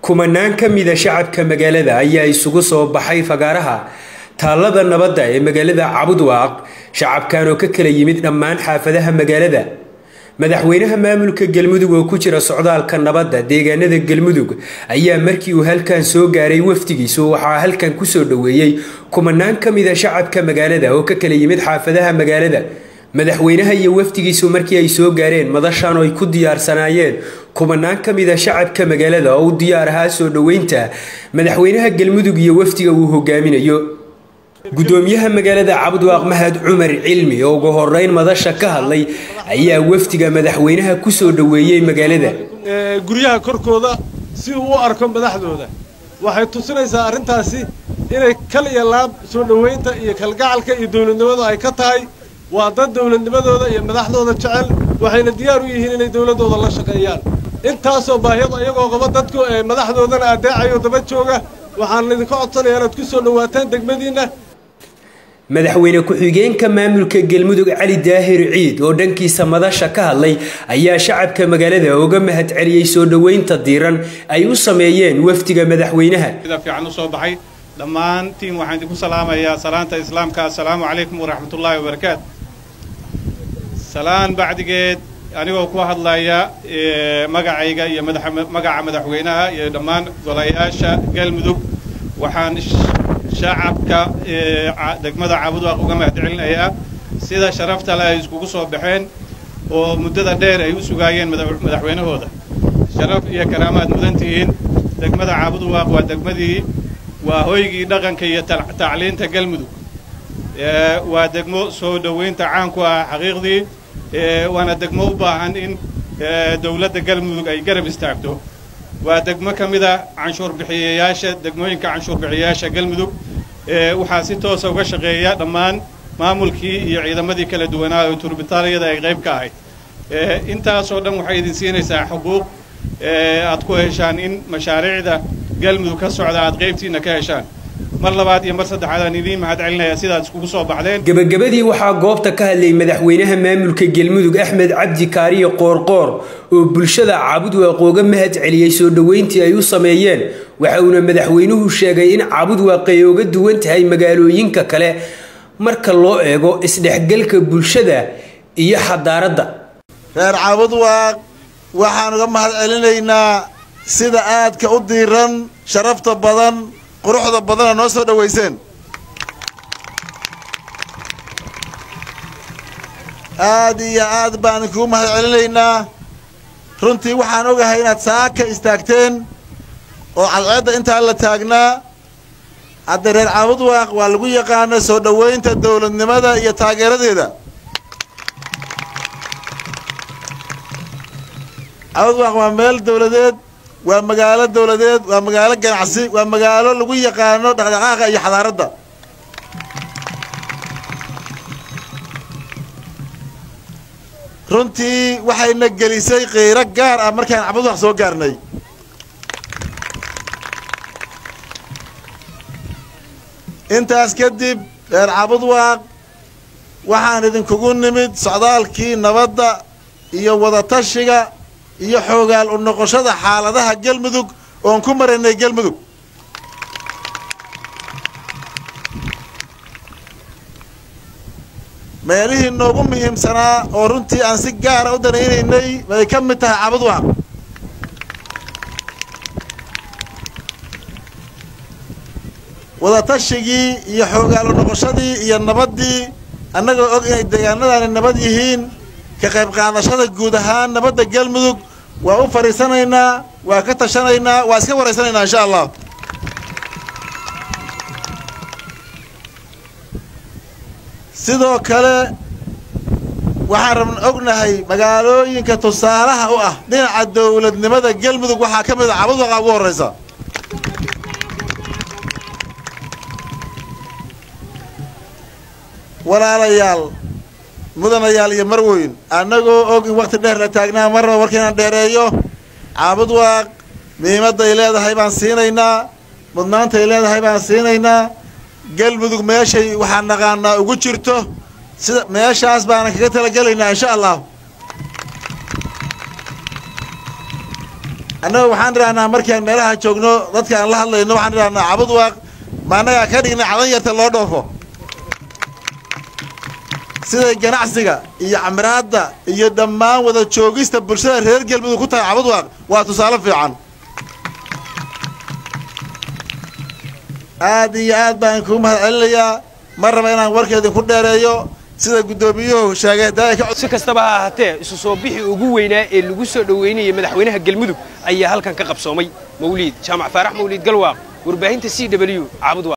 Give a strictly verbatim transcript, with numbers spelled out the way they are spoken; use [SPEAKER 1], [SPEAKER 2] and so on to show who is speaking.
[SPEAKER 1] kumanaan ka mid ah shacabka magaalada ayaa isugu soo baxay fagaaraha taalada nabadda ee magaalada Cabudwaaq shacabkan oo ka kala yimid dhammaan xaafadaha magaalada madaxweynaha maamulka Galmudug oo ku jira socdaalka nabadda deegaanada Galmudug ayaa markii uu halkan soo gaaray wafdigiisu waxa halkan ku soo dhaweeyay kumanaan ka mid ah shacabka magaalada oo ka kala yimid xaafadaha magaalada madaxweynaha iyo wafdigiisu markii ay soo gaareen madashan oo ay ku diyaarsanaayeen kumanaan ka mid ah shacabka magaalada oo u diyaar ahaa soo dhaweynta madaxweynaha Galmudug iyo wafdiga uu hogaaminayo gudoomiyaha magaalada Cabudwaaq Mahad Cumar Cilmi oo ugu horeyn madasha ka hadlay ayaa wafdiga madaxweynaha ku soo dhaweeyay magaalada
[SPEAKER 2] guriyaha korkooda si uu u arko madaxdooda waxay tusinaysaa arintaasi inay kal iyo laab soo dhaweynta iyo kalgacalka iyo dawladnimadu ay ka tahay waa dad dawladnimadooda iyo madaxdooda jecel waxayna diyaar u yihiin inay dawladooda la shaqeeyaan intaas oo baahiyada ayagoo qaba dadku ee madaxdoodana adeecayo daba jooga waxaan idin ka codsanayaa inaad ku soo dhawaataan degmadiina
[SPEAKER 1] madaxweyne ku-xigeenka maamulka Galmudug Cali Daahir Ciid oo dhankiisa madasha ka hadlay ayaa shacabka magaalada uga mahad celiyay soo dhaweynta diiran ay u sameeyeen wafdiga madaxweynaha
[SPEAKER 3] sida fiican u soo baxay dhamaantiin waxaan idinku salaamayaa salaanta islaamka assalaamu calaykum wa rahmatullaahi wa barakaatuh salaan bacdigeed anigoo ku hadlaya magacayga iyo magaca madaxweynaha iyo dhammaan golayaasha Galmudug waxaan shacabka degmada Cabudwaaq uga mahad celinayaa sida sharafta leh ay iskugu soo baxeen oo muddada dheer ay u sugaayeen madaxweynahooda sharaf iyo karaamaad mudantihiin degmada Cabudwaaq waa degmadii waa hoygii dhaqanka iyo tacliinta Galmudug waa degmo soo dhaweynta caan ku ah xaqiiqdii waana degmo u baahan in dawladda Galmudug ay garab istaagto waa degmo ka mid ah canshuur bixiyayaasha degmooyinka canshuur bixiyayaasha Galmudug waxaa si toos ah uga shaqeeya dhammaan maamulkii iyo ciidamadii kala duwanaa oo turbitaaliyada ay qayb ka ahayd intaas oo dhan waxay idin siinaysaa xuquuq aad ku heshaan in mashaariicda Galmudug ka socda aad qaybtiina ka heshaan mar labaad iyo mar saddexaad aan idin mahad celinaya sidaad iskugu soo baxdeen
[SPEAKER 1] gabagabadii waxaa goobta ka hadlay madaxweynaha maamulka Galmudug Axmed Cabdi Kaariye Qoorqoor oo bulshada Cabudwaaq uga mahad celiyay soo dhaweyntii ay u sameeyeen waxa uu madaxweynuhu sheegay in Cabudwaaq ay uga duwan tahay magaalooyinka kale marka loo eego isdhexgalka bulshada iyo xadaaradda
[SPEAKER 4] reer Cabudwaaq waxaan uga mahad celinaynaa sida aadka u diiran sharafta badan quruxda badan noo soo dhaweyseen aad iyo aad baan ku mahad celinaynaa runtii waxaan ogahay inaad saaka istaagteen oo cadceedda inta la taagnaa hadda reer Cabudwaaq waa lagu yaqaan soo dhaweynta dawladnimada iyo taageeradeeda Cabudwaaq waa meel dawladeed waa magaalo dawladeed waa magaalo ganacsi waa magaalo lagu yaqaan dhaqdhaqaaqa iyo xadaaradda runtii waxayna gelisay qeyro gaar ah markaan Cabudwaaq soo gaarnay intaas kadib reer Cabudwaaq waxaan idinkugu nimid socdaalkii nabadda iyo wada tashiga iyo xoogaal u noqoshada xaaladaha Galmudug oo ku marinay Galmudug meelihii noogu muhiimsanaa oo runtii aan si gaar ah u danaynaynay way ka mid tahay Cabudwaaq wada tashigii iyo xoogaal u noqoshadii iyo nabaddii annagoo og inay deegaanadani nabad yihiin ka qayb qaadashada guud ahaan nabadda Galmudug waa u fariisanaynaa waa ka tashanaynaa waa iska wareysanaynaa insha Allah sidoo kale waxaan rabnaa ognahay magaalooyinka tusaalaha u ah dhinaca dawladnimada Galmudug waxaa ka mid ah Cabudwaaq ugu horeysa walaalayaal mudanayaal iyo marweyn annagoo og in waqti dheer la taagnaa marna warkeenan dheereeyo Cabudwaaq muhiimadda ay leedahay baan siinaynaa mudnaanta ay leedahay baan siinaynaa Galmudug meeshay waxaan naqaanaa ugu jirto sida meeshaas baan kaga talagalaynaa insha Allah annaga waxaan idhahnaa markaan meelaha joogno dadka aan la hadlayno waxaan idhahnaa Cabudwaaq ma annagaa ka dhignay cadan yarta loo dhoofo sida ganacsiga iyo camraadda iyo dhammaan wada joogista bulshada reer Galmudug ku tahay Cabudwaaq waa tusaale fiican aad iyo aad baan ku mahadcelinayaa mar raba inaan warkeedin ku dheereeyo sida gudoomiyuhu sheegay
[SPEAKER 1] si kastaba ha ahaatee isu soo bixi ugu weynaa ee lagu soo dhaweynayay madaxweynaha Galmudug ayaa halkan ka qabsoomay Mawliid Jaamac Faarax Mawliid Galwaaq warbaahinta C W Cabudwaaq